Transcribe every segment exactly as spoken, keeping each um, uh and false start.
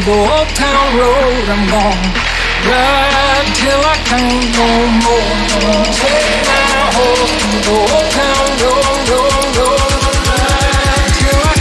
the old town road. I'm gonna ride till I can't no more. Gonna take my horse to the old town road, road, road. Ride till I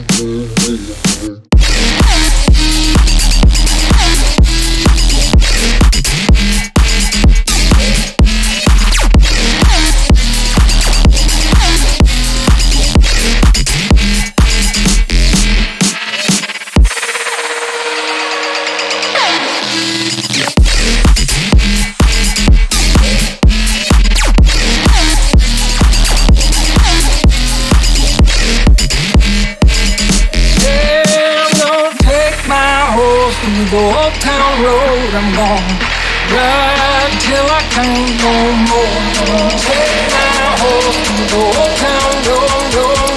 the old town road. I'm gonna ride till I can't no more. Gonna take my horse to the old town road, road.